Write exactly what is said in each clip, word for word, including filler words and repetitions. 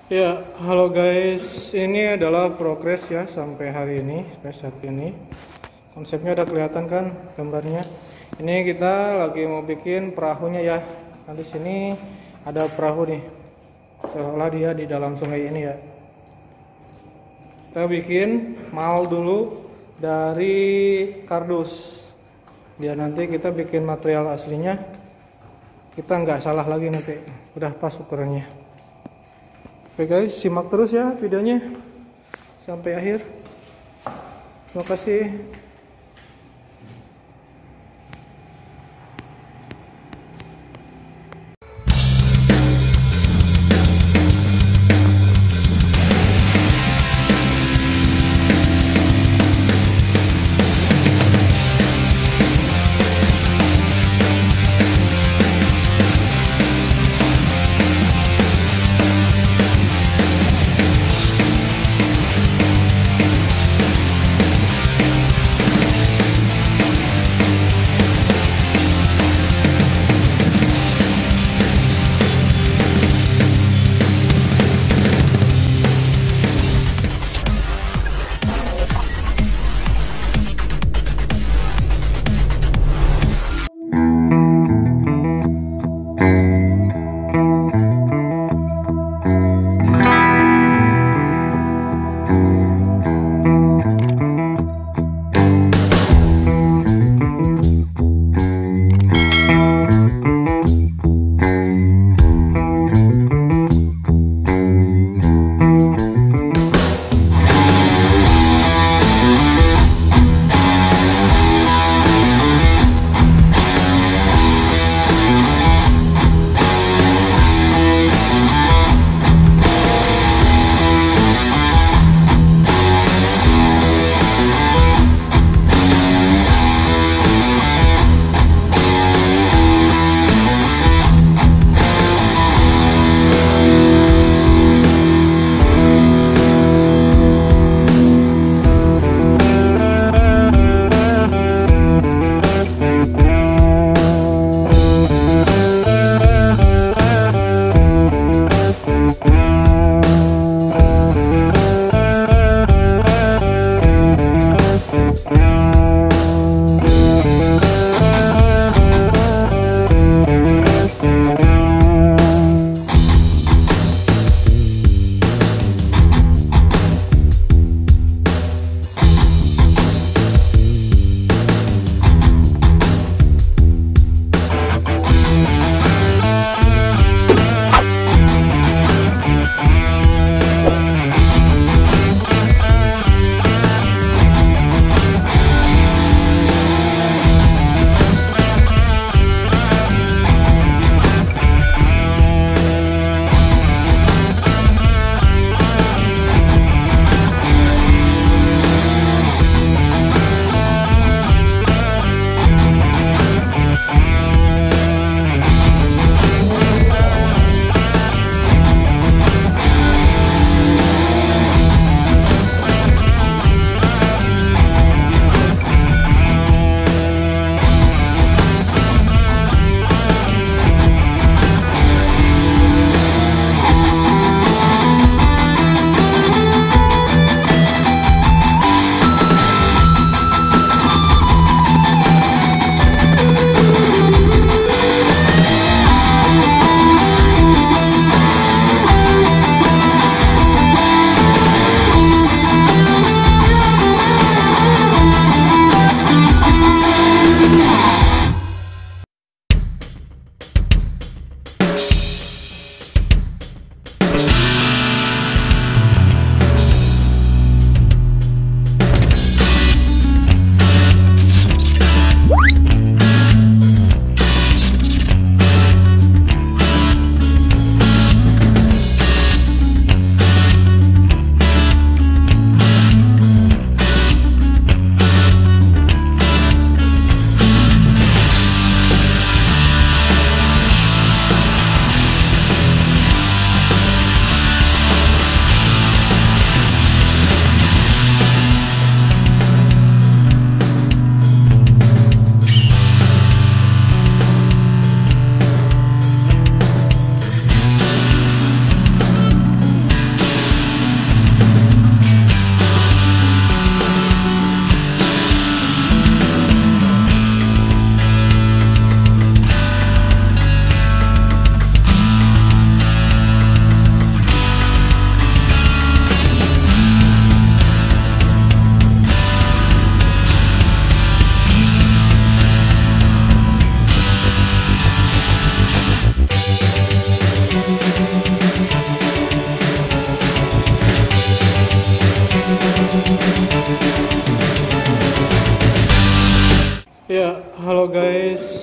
Ya, halo guys. Ini adalah progres ya sampai hari ini, sampai saat ini. Konsepnya udah kelihatan kan gambarnya. Ini kita lagi mau bikin perahunya ya. Nah, di sini ada perahu nih. Seolah dia di dalam sungai ini ya. Kita bikin mal dulu dari kardus. Biar nanti kita bikin material aslinya. Kita nggak salah lagi nanti. Udah pas ukurannya. Oke guys, simak terus ya videonya sampai akhir. Terima kasih.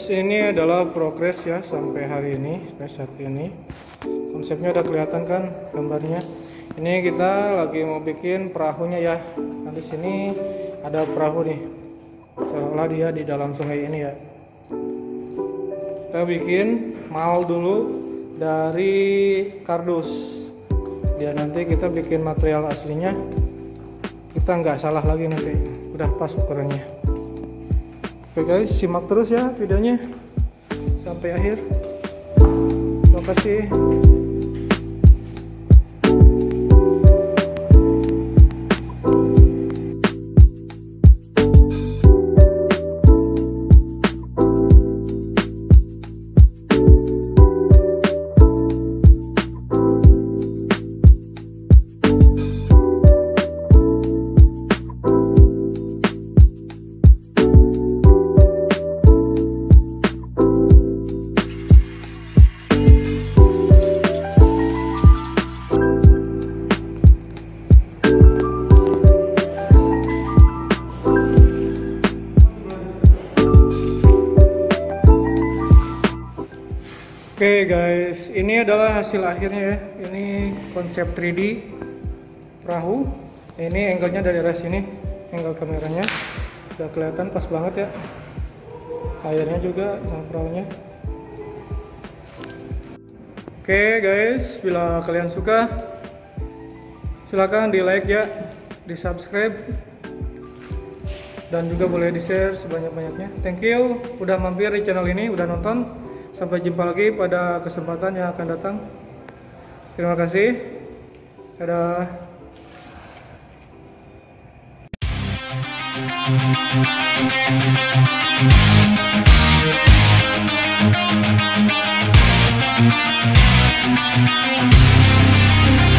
ini adalah progres ya sampai hari ini, sampai saat ini. Konsepnya udah kelihatan kan gambarnya. Ini kita lagi mau bikin perahunya ya. Nah, di sini ada perahu nih. Seolah dia di dalam sungai ini ya. Kita bikin mal dulu dari kardus. Dia nanti kita bikin material aslinya. Kita nggak salah lagi nanti. Udah pas ukurannya. Oke guys, simak terus ya videonya sampai akhir. Terima kasih. Oke okay guys, ini adalah hasil akhirnya ya. Ini konsep tiga D perahu. Ini angle-nya dari arah sini, angle kameranya udah kelihatan pas banget ya. Airnya juga sama perahunya. Oke okay guys, bila kalian suka silahkan di like ya, di subscribe, dan juga boleh di share sebanyak-banyaknya. Thank you udah mampir di channel ini, udah nonton. Sampai jumpa lagi pada kesempatan yang akan datang. Terima kasih. Dadah.